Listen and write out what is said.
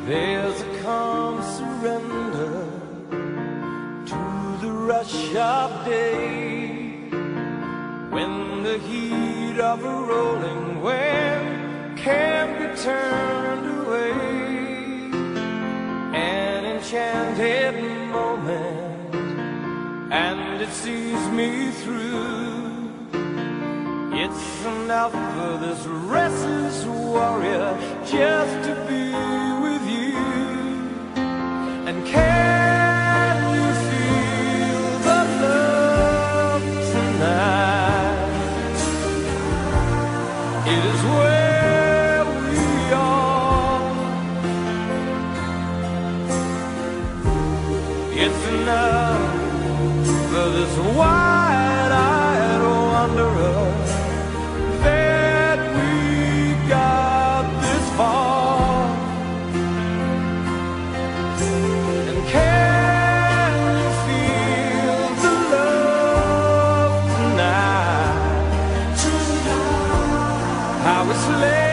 There's a calm surrender to the rush of day, when the heat of a rolling wave can't be turned away. An enchanted moment, and it sees me through. It's enough for this restless warrior just to be with you. And can you feel the love tonight? It is where we are. It's enough for this wide-eyed wanderer that we got this far. And can you feel the love tonight? How it's late.